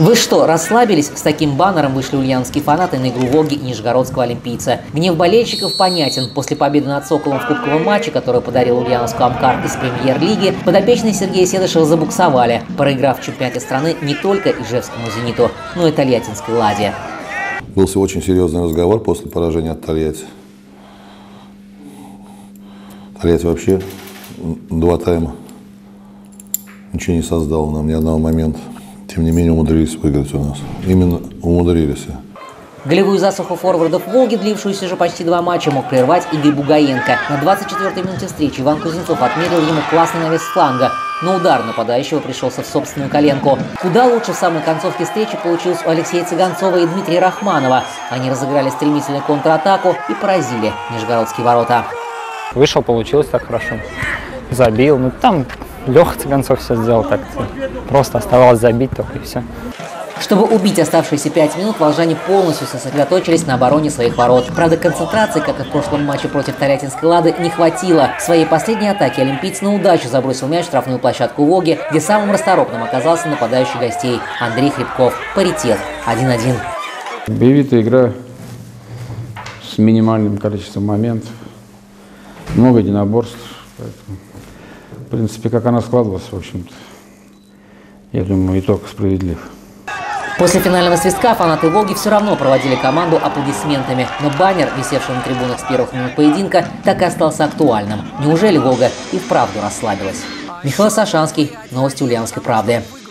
Вы что, расслабились? С таким баннером вышли ульяновские фанаты на игру Волги и нижегородского олимпийца. Гнев болельщиков понятен. После победы над Соколом в кубковом матче, который подарил ульяновскому Амкар из премьер-лиги, подопечные Сергея Седышева забуксовали, проиграв в чемпионате страны не только Ижевскому «Зениту», но и Тольяттинской «Ладе». Был очень серьезный разговор после поражения от Тольятти. Тольятти вообще 2 тайма ничего не создал нам, ни одного момента. Тем не менее умудрились выиграть у нас. Именно умудрились. Голевую засуху форвардов «Волги», длившуюся уже почти 2 матча, мог прервать Игорь Бугаенко. На 24-й минуте встречи Иван Кузнецов отмерил ему классный навес с фланга, но удар нападающего пришелся в собственную коленку. Куда лучше в самой концовке встречи получилось у Алексея Цыганцова и Дмитрия Рахманова. Они разыграли стремительную контратаку и поразили нижегородские ворота. Вышел, получилось так хорошо. Забил. Ну там Леха Цыганцов все сделал так. Просто оставалось забить только и все. Чтобы убить оставшиеся 5 минут, волжане полностью сосредоточились на обороне своих ворот. Правда, концентрации, как и в прошлом матче против Тольяттинской «Лады», не хватило. В своей последней атаке олимпиец на удачу забросил мяч в штрафную площадку «Волги», где самым расторопным оказался нападающий гостей Андрей Хребков. Паритет 1-1. Боевитая игра с минимальным количеством моментов. Много единоборств. Поэтому, в принципе, как она складывалась, в общем-то, я думаю, итог справедлив. После финального свистка фанаты «Волги» все равно проводили команду аплодисментами. Но баннер, висевший на трибунах с первых минут поединка, так и остался актуальным. Неужели «Волга» и вправду расслабилась? Михаил Сашанский, новости Ульяновской правды.